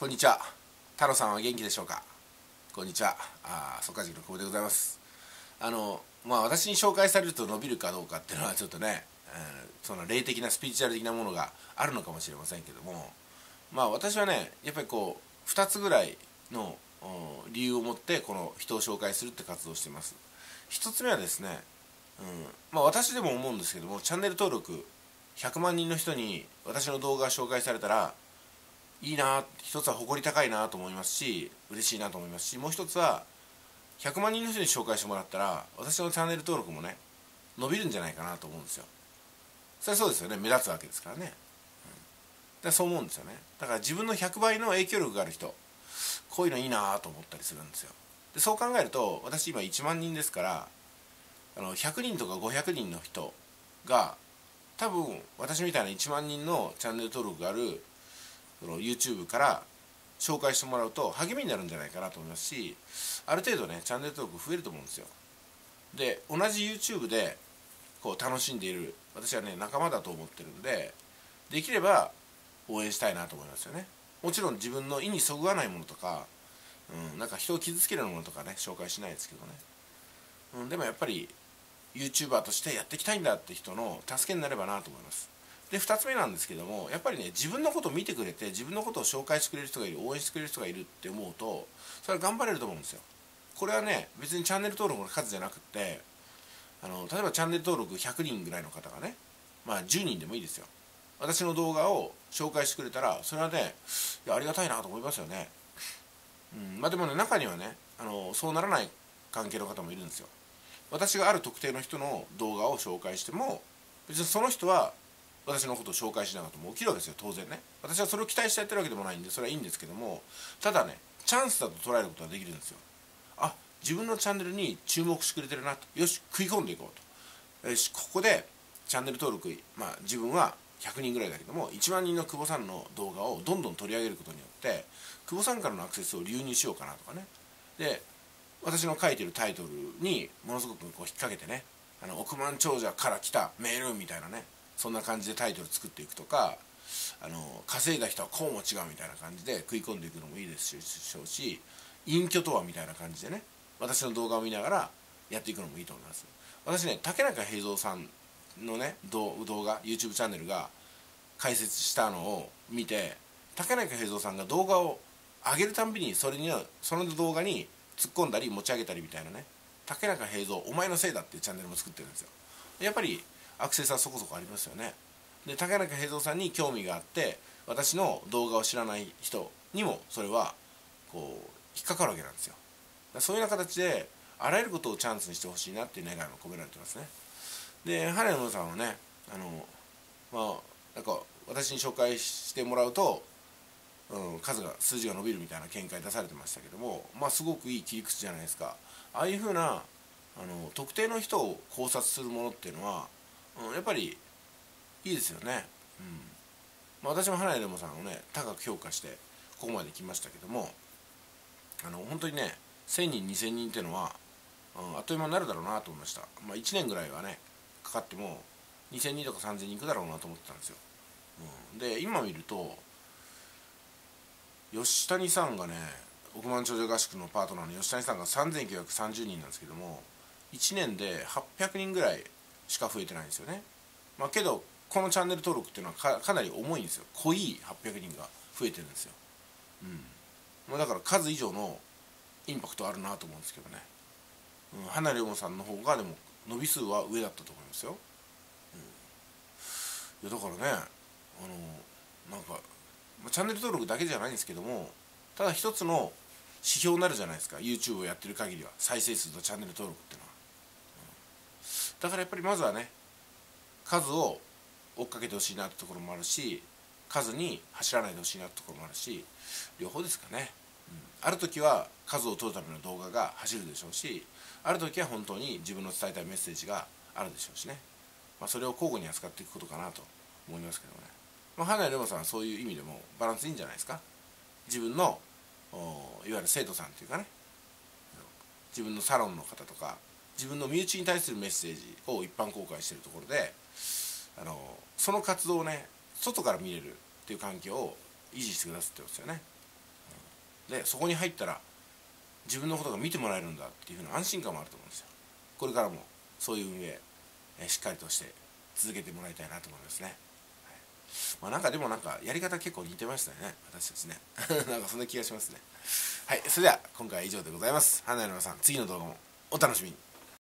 こんにちは。太郎さんは元気でしょうか。こんにちは。速稼塾の久保でございます。私に紹介されると伸びるかどうかっていうのはちょっとね、その霊的なスピリチュアル的なものがあるのかもしれませんけども、私はね、やっぱりこう2つぐらいの理由を持ってこの人を紹介するって活動をしています。1つ目はですね、私でも思うんですけども、チャンネル登録100万人の人に私の動画が紹介されたらいいな、一つは誇り高いなと思いますし、嬉しいなと思いますし、もう一つは100万人の人に紹介してもらったら私のチャンネル登録もね伸びるんじゃないかなと思うんですよ。それはそうですよね、目立つわけですからね。そう思うんですよね。だから自分の100倍の影響力がある人、こういうのいいなと思ったりするんですよ。でそう考えると、私今1万人ですから、100人とか500人の人が多分私みたいな1万人のチャンネル登録があるその YouTube から紹介してもらうと励みになるんじゃないかなと思いますし、ある程度ねチャンネル登録増えると思うんですよ。で同じ YouTube でこう楽しんでいる私はね仲間だと思ってるんで、できれば応援したいなと思いますよね。もちろん自分の意にそぐわないものとか、なんか人を傷つけるようなものとかね紹介しないですけどね、でもやっぱり YouTuber としてやっていきたいんだって人の助けになればなと思います。で2つ目なんですけども、やっぱりね自分のことを見てくれて自分のことを紹介してくれる人がいる、応援してくれる人がいるって思うと、それは頑張れると思うんですよ。これはね別にチャンネル登録の数じゃなくって、例えばチャンネル登録100人ぐらいの方がね、10人でもいいですよ、私の動画を紹介してくれたら、それはねありがたいなと思いますよね。でもね、中にはねそうならない関係の方もいるんですよ。私がある特定の人の動画を紹介しても、別にその人は私のことを紹介しなかったも起きるわけですよ、当然ね。私はそれを期待してやってるわけでもないんでそれはいいんですけども、ただねチャンスだと捉えることができるんですよ。自分のチャンネルに注目してくれてるなと、よし食い込んでいこうと、よしここでチャンネル登録、自分は100人ぐらいだけども1万人の久保さんの動画をどんどん取り上げることによって久保さんからのアクセスを流入しようかなとかね。で私の書いてるタイトルにものすごくこう引っ掛けてね、億万長者から来たメールみたいなね、そんな感じでタイトル作っていくとか、稼いだ人はこうも違うみたいな感じで食い込んでいくのもいいですしょうし、隠居とはみたいな感じでね私の動画を見ながらやっていくのもいいと思います。私ね竹中平蔵さんのね動画 YouTube チャンネルが解説したのを見て、竹中平蔵さんが動画を上げるたんびにその動画に突っ込んだり持ち上げたりみたいなね、竹中平蔵お前のせいだっていうチャンネルも作ってるんですよ。やっぱりアクセスはそこそこありますよね。で竹中平蔵さんに興味があって私の動画を知らない人にもそれはこう引っかかるわけなんですよ。そういうような形であらゆることをチャンスにしてほしいなっていう願いも込められてますね。で羽根野さんはねなんか私に紹介してもらうと、数字が伸びるみたいな見解出されてましたけども、すごくいい切り口じゃないですか。ああいうふうな特定の人を考察するものっていうのは、やっぱりいいですよね。私も花江レモさんをね高く評価してここまで来ましたけども、本当にね1000人2000人っていうのは、あっという間になるだろうなと思いました。1年ぐらいはねかかっても2000人とか3000人いくだろうなと思ってたんですよ。で今見ると吉谷さんがね、億万長者合宿のパートナーの吉谷さんが3930人なんですけども、1年で800人ぐらいしか増えてないんですよね。けどこのチャンネル登録っていうのはかなり重いんですよ。濃い800人が増えてるんですよ。だから数以上のインパクトあるなと思うんですけどね。花涼さんの方がでも伸び数は上だったと思いますよ。いやだからねなんかチャンネル登録だけじゃないんですけども、ただ一つの指標になるじゃないですか、 YouTube をやってる限りは再生数とチャンネル登録っていうのは、だからやっぱりまずはね数を追っかけてほしいなってところもあるし、数に走らないでほしいなってところもあるし、両方ですかね。ある時は数を取るための動画が走るでしょうし、ある時は本当に自分の伝えたいメッセージがあるでしょうしね、それを交互に扱っていくことかなと思いますけどね。花井レモさんはそういう意味でもバランスいいんじゃないですか。自分のいわゆる生徒さんというかね、自分のサロンの方とか自分の身内に対するメッセージを一般公開しているところで、その活動をね外から見れるっていう環境を維持してくださってますよね。 でそこに入ったら自分のことが見てもらえるんだっていうふうな安心感もあると思うんですよ。これからもそういう運営、しっかりとして続けてもらいたいなと思いますね。まあ、なんかでもなんかやり方結構似てましたよね、私たちねなんかそんな気がしますね。はい、それでは今回は以上でございます。花山さん、次の動画もお楽しみに。